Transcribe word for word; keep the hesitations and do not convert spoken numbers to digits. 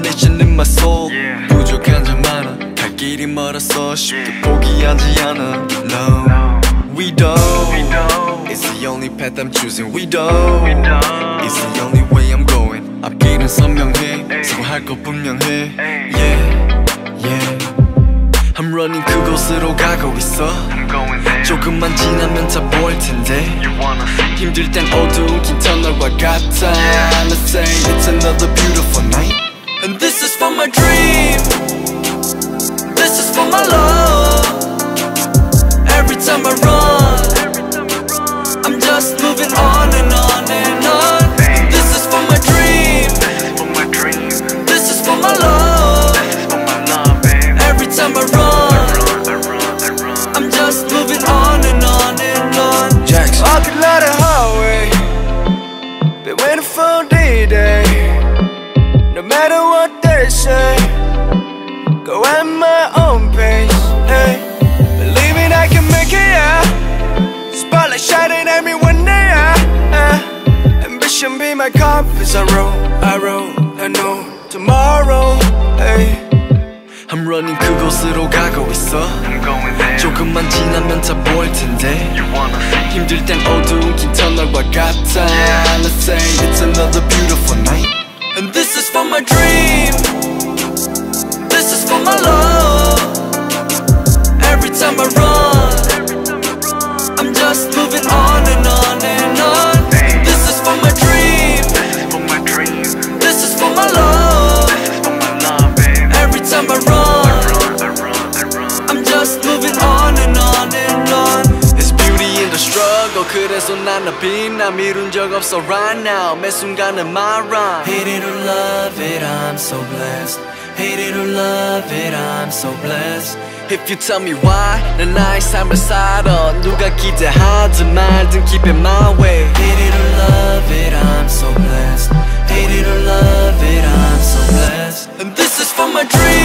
mission in my soul. 부족한 점 많아 갈 길이 멀어서 쉽게 포기하지 않아. No, we don't. It's the only path I'm choosing. We don't. It's the only way I'm going. 앞길은 선명해 수고할 것 분명해. Yeah, yeah. I'm running 그곳으로 가고 있어. 조금만 지나면 다 보일 텐데. 힘들 땐 어두운 긴 터널과 같아. Let's say it's another beautiful night. And this is for my dream. This is for my love. Every time I run, I'm just moving on and on and on. And this is for my dream. This is for my love. Every time I run, I'm just moving on and on and on. Jackson. Walking along the hallway, been waiting for D-Day. No matter what they say, go at my own pace. Hey, believing I can make it, yeah. Spotlight shining at me one day, yeah. Uh, ambition be my compass. I roll, I roll, I know tomorrow. Hey, I'm running 그곳으로 가고 있어. 조금만 지나면 다 보일 텐데. 힘들 땐 어두운 긴 터널과 같아. Let's say it's another beautiful night. And this is for my dream. This is for my love. Every time I run, I'm just moving on and on and on. This is for my dream. This is for my love. Every time I run, I'm just moving on and on and on. There's beauty in the struggle. 그래서 난 나 빛나 미룬 적 없어 right now. 매 순간은 my rhyme. Hate it or love it, I'm so blessed. Hate it or love it, I'm so blessed. If you tell me why 난 나의 삶을 살아. 누가 기대하든 말든 keep it my way. Hate it or love it, I'm so blessed. Hate it or love it, I'm so blessed. And this is for my dream.